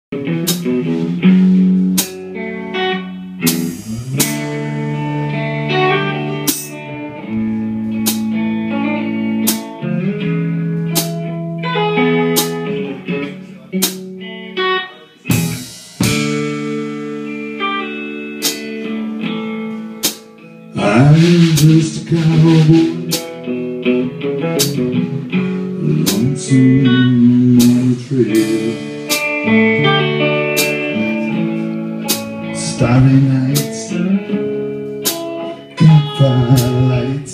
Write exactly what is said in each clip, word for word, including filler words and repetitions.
I'm just a cowboy, lonesome on the trail. Starry nights, campfire lights,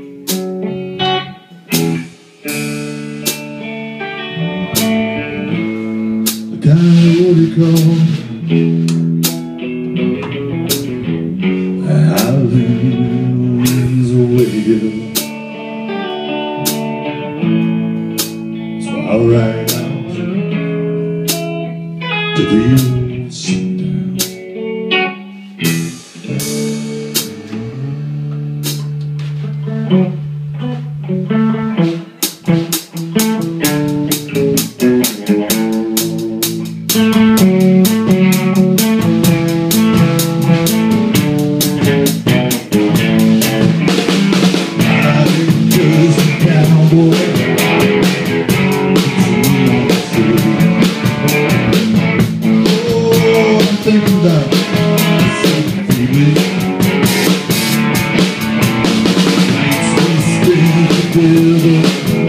the coyote call, howling winds wail. So I'll ride out to the old sundown. Thinking about something feeling. Nights we spend together,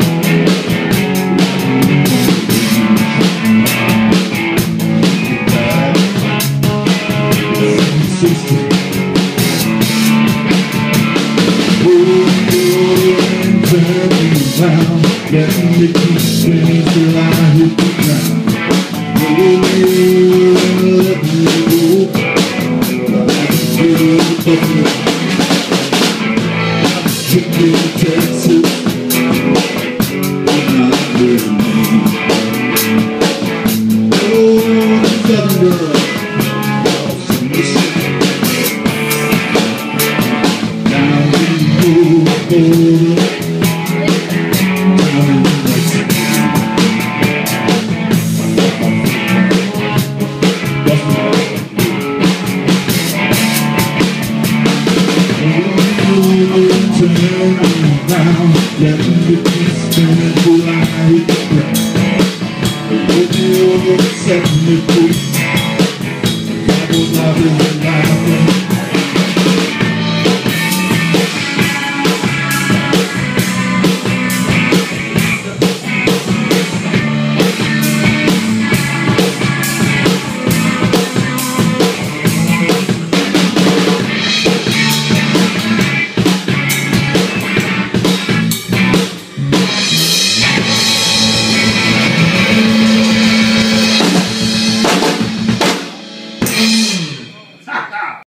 goodbye, sister. Hold your hand, turn me around, let me keep spinning till I hit the ground. Roll me over, let me go. Took me to Texas, not very mean. Oh, the southern girl, awesome missing. Now we go over, down in Mexico. Turn around, let me keep spinning till I hit the ground. Roll me over, set me free. God will love you,